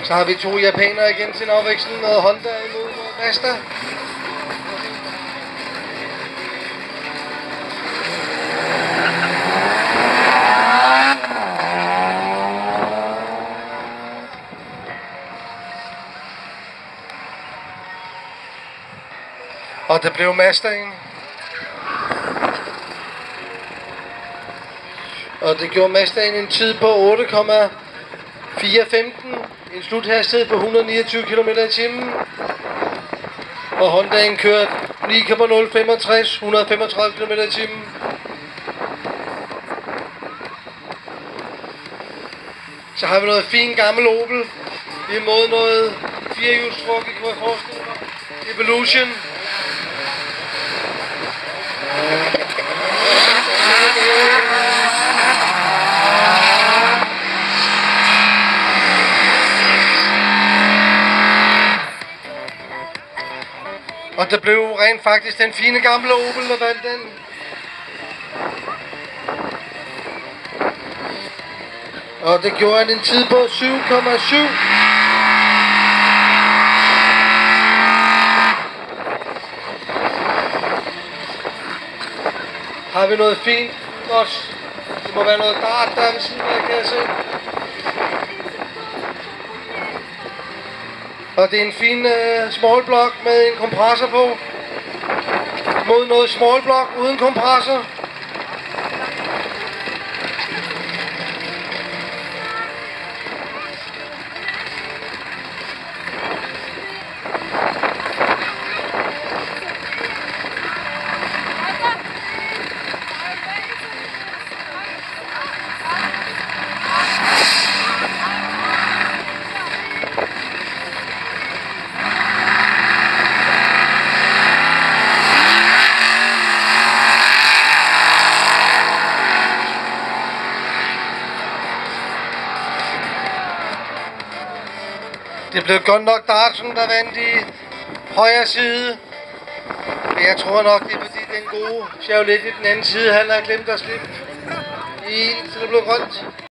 Så har vi to japanere igen til en afveksling, noget Honda imod Mazda. Og det blev Mazdaen. Og det gjorde Mazdaen en tid på 8,415. En sluthastighed på 129 km/t. Og Hondaen kørte 9,065, 135 km/t. Så har vi noget fin gammel Opel imod noget 4-hjulstruk, kunne jeg forestille mig. Evolution. Og det blev rent faktisk den fine gamle Opel, der vandt den. Og det gjorde han en tid på 7,7. Har vi noget fint også? Det må være noget dart, der ved siden af, kan jeg se. Og det er en fin small block med en kompressor på. Mod noget small block uden kompressor. Det blev godt nok Dartsen, der vandt i højre side. Men jeg tror nok, det er fordi den gode Chevrolet i den anden side, han har glemt at slippe i, så det blev grønt.